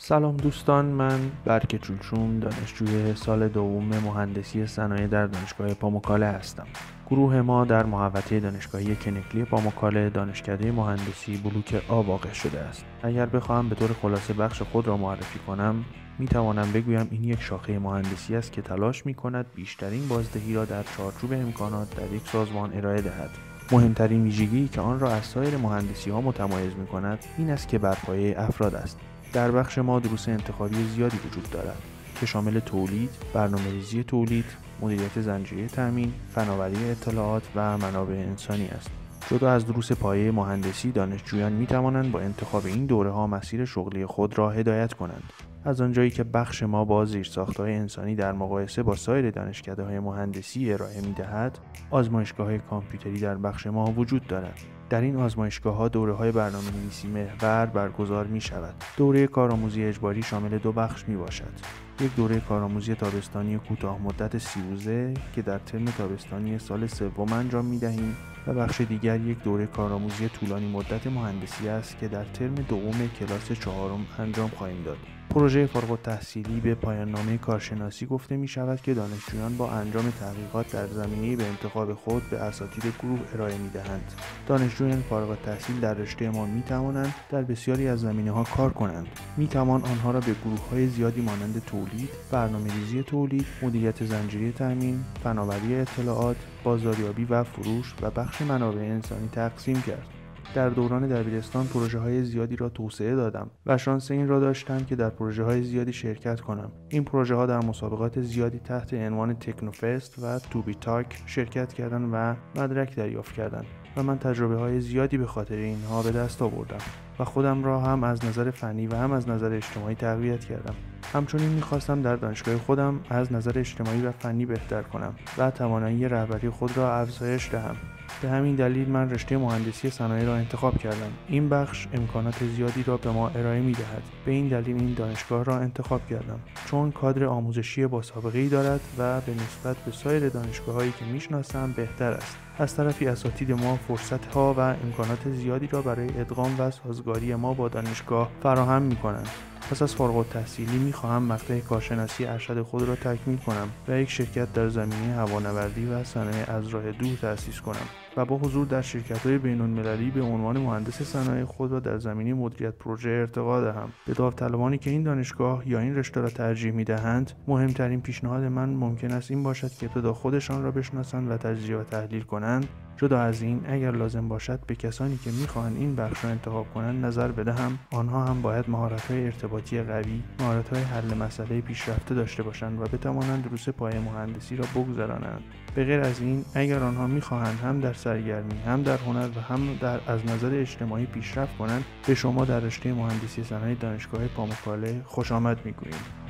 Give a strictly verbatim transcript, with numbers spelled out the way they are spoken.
سلام دوستان، من برک چولچوم دانشجوی سال دوم مهندسی صنایع در دانشگاه پاموکاله هستم. گروه ما در محوطه دانشگاهی کنکلی پاموکاله دانشکده مهندسی بلوک آ واقع شده است. اگر بخواهم به طور خلاصه بخش خود را معرفی کنم، می توانم بگویم این یک شاخه مهندسی است که تلاش می کند بیشترین بازدهی را در چارچوب امکانات در یک سازمان ارائه دهد. مهمترین ویژگی که آن را از سایر مهندسی ها متمایز می کند این است که بر پایه افراد است. در بخش ما دروس انتخابی زیادی وجود دارد که شامل تولید، برنامه‌ریزی تولید، مدیریت زنجیره تامین، فناوری اطلاعات و منابع انسانی است. جدا از دروس پایه مهندسی، دانشجویان می توانند با انتخاب این دوره‌ها مسیر شغلی خود را هدایت کنند. از آنجایی که بخش ما با زیرساخت‌های انسانی در مقایسه با سایر دانشکده‌های مهندسی ارائه می‌دهد، آزمایشگاه کامپیوتری در بخش ما وجود دارد. در این آزمایشگاه‌ها دوره‌های برنامه‌نویسی محور برگزار می‌شود. دوره کارآموزی اجباری شامل دو بخش می‌باشد. یک دوره کارآموزی تابستانی کوتاه مدت سی روزه که در ترم تابستانی سال سوم انجام می‌دهیم و بخش دیگر یک دوره کارآموزی طولانی مدت مهندسی است که در ترم دوم کلاس چهارم انجام خواهیم داد. پروژه فارغ التحصیلی به پایان نامه کارشناسی گفته می شود که دانشجویان با انجام تحقیقات در زمینه به انتخاب خود به اساتید گروه ارائه می دهند. دانشجویان فارغ التحصیل در رشته ما می توانند در بسیاری از زمینه‌ها کار کنند. می توان آنها را به گروه‌های زیادی مانند تولید، برنامه‌ریزی تولید، مدیریت زنجیره تامین، فناوری اطلاعات، بازاریابی و فروش و بخش منابع انسانی تقسیم کرد. در دوران دبیرستان پروژه‌های زیادی را توسعه دادم و شانس این را داشتم که در پروژه‌های زیادی شرکت کنم. این پروژه‌ها در مسابقات زیادی تحت عنوان تکنوفست و توبی تاک شرکت کردند و مدرک دریافت کردند و من تجربه‌های زیادی به خاطر اینها به دست آوردم و خودم را هم از نظر فنی و هم از نظر اجتماعی تقویت کردم. همچنین می‌خواستم در دانشگاه خودم از نظر اجتماعی و فنی بهتر کنم و توانایی رهبری خود را افزایش دهم. به همین دلیل من رشته مهندسی صنایع را انتخاب کردم. این بخش امکانات زیادی را به ما ارائه می‌دهد. به این دلیل این دانشگاه را انتخاب کردم، چون کادر آموزشی با سابقه‌ای دارد و به نسبت به سایر دانشگاه‌هایی که می‌شناسم بهتر است. از طرفی اساتید ما فرصت‌ها و امکانات زیادی را برای ادغام و سازگاری ما با دانشگاه فراهم می‌کنند. پس از فارغ التحصیلی می‌خواهم مقطع کارشناسی ارشد خود را تکمیل کنم و یک شرکت در زمینه هوانوردی و صنایع از راه دور تأسیس کنم و با حضور در شرکت‌های بین‌المللی به عنوان مهندس صنایع خود را در زمینه مدیریت پروژه ارتقا دهم. به داوطلبانی که این دانشگاه یا این رشته را ترجیح می‌دهند، مهمترین پیشنهاد من ممکن است این باشد که ابتدا خودشان را بشناسند و تجزیه و تحلیل کنند. جدا از این، اگر لازم باشد به کسانی که می‌خواهند این بخش را انتخاب کنند نظر بدهم. آنها هم باید مهارت‌های ارتباطی قوی، مهارت‌های حل مسئله پیشرفته داشته باشند و بتوانند دروس پایه مهندسی را بگذرانند. به غیر از این، اگر آنها می‌خواهند هم در سرگرمی، هم در هنر و هم در از نظر اجتماعی پیشرفت کنند، به شما در رشته مهندسی صنایع دانشگاه پاموکاله خوش آمد می‌گوییم.